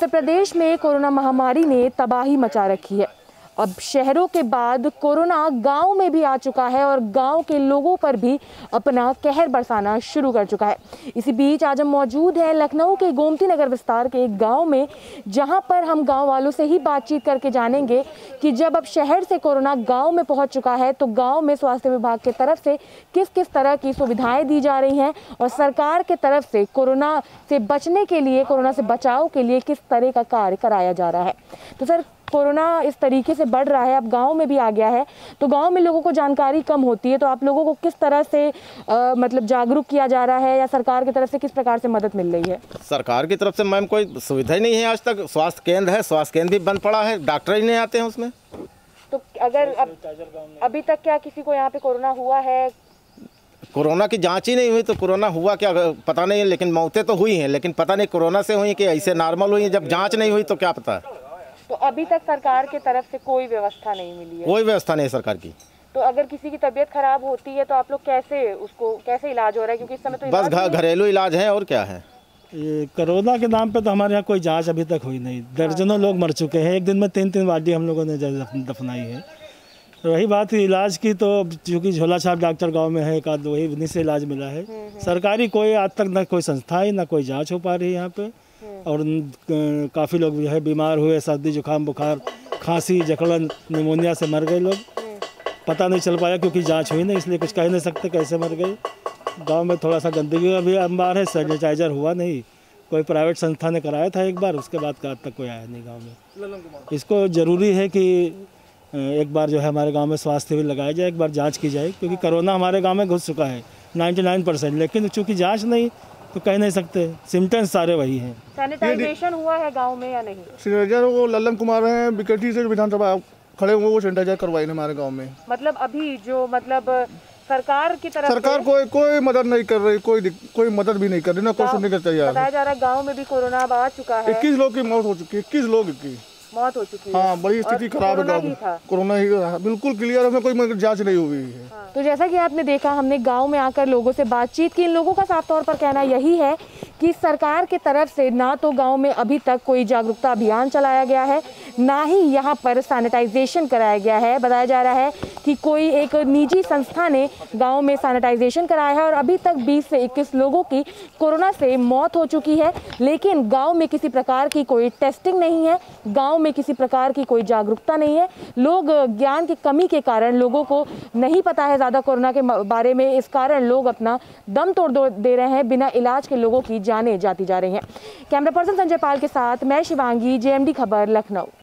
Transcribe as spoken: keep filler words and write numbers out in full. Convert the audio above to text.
उत्तर प्रदेश में कोरोना महामारी ने तबाही मचा रखी है। अब शहरों के बाद कोरोना गांव में भी आ चुका है और गांव के लोगों पर भी अपना कहर बरसाना शुरू कर चुका है। इसी बीच आज हम मौजूद हैं लखनऊ के गोमती नगर विस्तार के एक गांव में, जहां पर हम गांव वालों से ही बातचीत करके जानेंगे कि जब अब शहर से कोरोना गांव में पहुंच चुका है तो गांव में स्वास्थ्य विभाग की तरफ से किस किस तरह की सुविधाएं दी जा रही हैं और सरकार के तरफ से कोरोना से बचने के लिए, कोरोना से बचाव के लिए किस तरह का कार्य कराया जा रहा है। तो सर, कोरोना इस तरीके से बढ़ रहा है, अब गांव में भी आ गया है, तो गांव में लोगों को जानकारी कम होती है, तो आप लोगों को किस तरह से आ, मतलब जागरूक किया जा रहा है या सरकार की तरफ से किस प्रकार से मदद मिल रही है? सरकार की तरफ से मैम कोई सुविधा ही नहीं है आज तक। स्वास्थ्य केंद्र है, स्वास्थ्य केंद्र भी बंद पड़ा है, डॉक्टर ही नहीं आते हैं उसमें। तो अगर अब अभी तक क्या किसी को यहाँ पे कोरोना हुआ है? कोरोना की जांच ही नहीं हुई तो कोरोना हुआ क्या पता नहीं है, लेकिन मौतें तो हुई हैं, लेकिन पता नहीं कोरोना से हुई कि ऐसे नॉर्मल हुई। जब जांच नहीं हुई तो क्या पता है। तो अभी तक सरकार की तरफ से कोई व्यवस्था नहीं मिली है? कोई व्यवस्था नहीं है सरकार की। तो अगर किसी की तबीयत खराब होती है तो आप लोग कैसे उसको कैसे इलाज हो रहा है? क्योंकि इस समय तो बस घरेलू इलाज है और क्या है। ये कोरोना के नाम पे तो हमारे यहाँ कोई जांच अभी तक हुई नहीं। दर्जनों लोग मर चुके हैं, एक दिन में तीन तीन बॉडी हम लोगों ने दफनाई है। रही बात इलाज की, तो चूँकि झोला छाप डॉक्टर गांव में है, एक आध वही उन्हीं से इलाज मिला है। सरकारी कोई आज तक ना कोई संस्था है, ना कोई जांच हो पा रही है यहाँ पे। और काफ़ी लोग जो है बीमार हुए, सर्दी जुकाम बुखार खांसी जकड़न निमोनिया से मर गए लोग। पता नहीं चल पाया क्योंकि जांच हुई नहीं, इसलिए कुछ कह नहीं सकते कैसे मर गए। गांव में थोड़ा सा गंदगी का भी अंबार है, सैनिटाइजर हुआ नहीं। कोई प्राइवेट संस्था ने कराया था एक बार, उसके बाद आज तक कोई आया नहीं गांव में। इसको ज़रूरी है कि एक बार जो है हमारे गांव में स्वास्थ्य भी लगाया जाए, एक बार जांच की जाए, क्योंकि कोरोना हमारे गांव में घुस चुका है निन्यानवे परसेंट, लेकिन चूँकि जांच नहीं तो कह नहीं सकते, सिम्टम्स सारे वही हैं। सैनिटाइजेशन हुआ है गांव में या नहीं? सैनिटाइजर वो लल्लन कुमार हैं बिकटी से विधानसभा खड़े हुए, वो सैनिटाइजर करवाए हमारे गांव में। मतलब अभी जो मतलब सरकार की तरफ सरकार कोई कोई मदद नहीं कर रही, कोई कोई मदद भी नहीं कर रही, ना कोई सुनने का तैयार। बताया जा रहा है गाँव में भी कोरोना आ चुका है। इक्कीस लोग की मौत हो चुकी है, इक्कीस लोग की मौत हो चुकी है। हाँ, बड़ी स्थिति खराब है गाँव में। कोरोना ही बिल्कुल क्लियर, हमें कोई जांच नहीं हुई है। हाँ। तो जैसा कि आपने देखा, हमने गांव में आकर लोगों से बातचीत की। इन लोगों का साफ तौर पर कहना यही है कि सरकार की तरफ से ना तो गांव में अभी तक कोई जागरूकता अभियान चलाया गया है, ना ही यहाँ पर सैनिटाइजेशन कराया गया है। बताया जा रहा है कि कोई एक निजी संस्था ने गांव में सैनिटाइजेशन कराया है और अभी तक बीस से इक्कीस लोगों की कोरोना से मौत हो चुकी है, लेकिन गांव में किसी प्रकार की कोई टेस्टिंग नहीं है, गांव में किसी प्रकार की कोई जागरूकता नहीं है। लोग ज्ञान की कमी के कारण, लोगों को नहीं पता है ज़्यादा कोरोना के बारे में, इस कारण लोग अपना दम तोड़ दे रहे हैं। बिना इलाज के लोगों की जानें जाती जा रही हैं। कैमरा पर्सन संजय पाल के साथ मैं शिवांगी, जे एम डी खबर, लखनऊ।